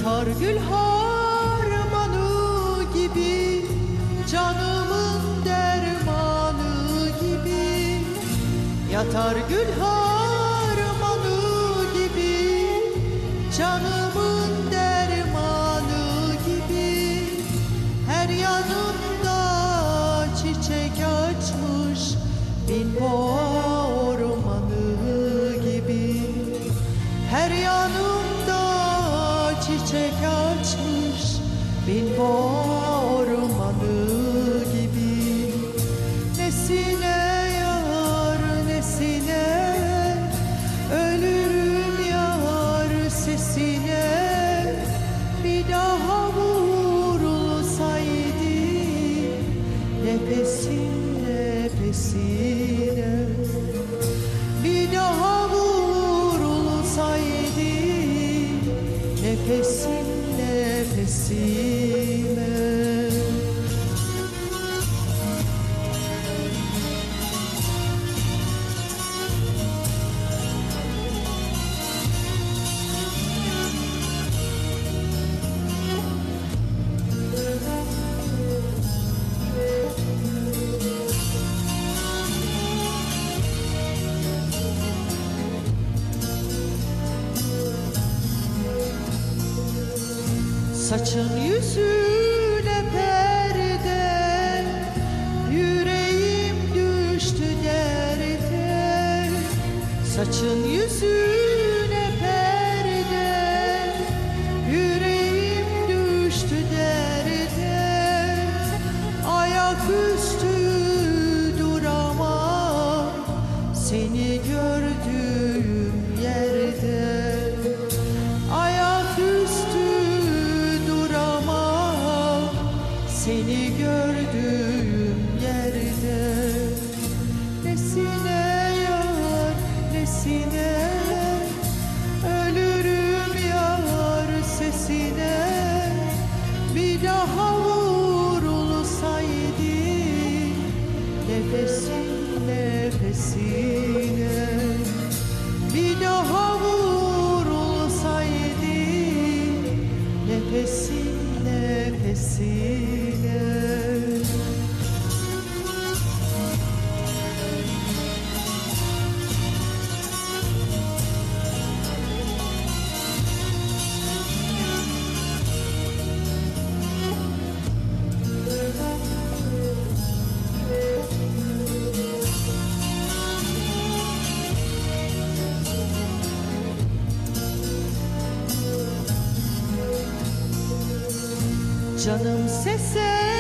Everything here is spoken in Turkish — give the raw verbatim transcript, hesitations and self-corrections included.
Yatar gül harmanı gibi, canımın dermanı gibi. Yatar gül harmanı gibi, canımın dermanı gibi. Her yanımda çiçek açmış bin boğa ormanı gibi. Her yanımda çiçek açmış bin boğa ormanı gibi. Nesine yar, nesine ölürüm yar sesine. Bir daha vurulsaydı nefesin nefesine. Bir daha vurulsaydı nefesin nefesime. Saçın yüzüne perde, yüreğim düştü derde. Saçın yüzüne perde, yüreğim düştü derde. Ayaküstü duramam seni gördüğüm yerde. Seni gördüğüm yerde. Nesine yar, nesine ölürüm yar sesine. Bir daha vurulsaydı nefesin nefesine. Bir daha vurulsaydı nefesin nefesine. Canım sese